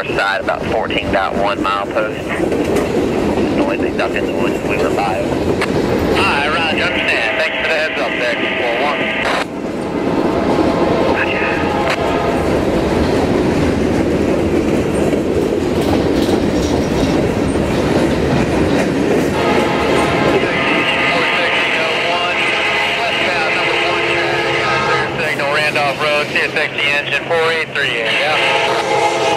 far side, about 14.1 mile post. Noise, they ducked in the woods as we were by. Alright, Roger, understand. Thank you for the heads up there, Q401. Randolph Road, CSX engine 4838, yeah.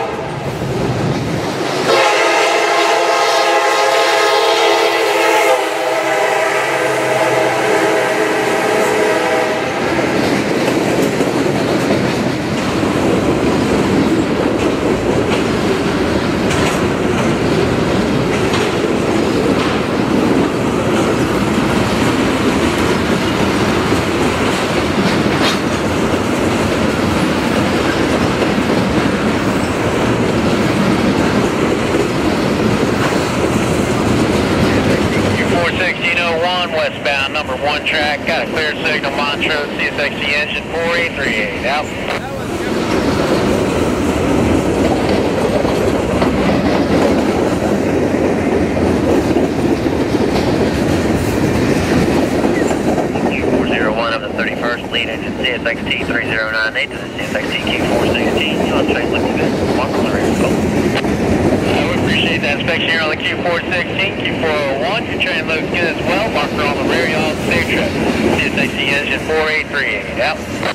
Q401 westbound, number 1 track, got a clear signal, Montrose, CSX engine 4838, out. Q401 of the 31st, lead engine CSX 3098 to the CSX Q416, you on track looking good, walk on the rear, go. We appreciate that inspection here on the Q416, Q401. Your train looks good as well. Marker on the rear, y'all. Clear trip. CSX engine 4838. Out.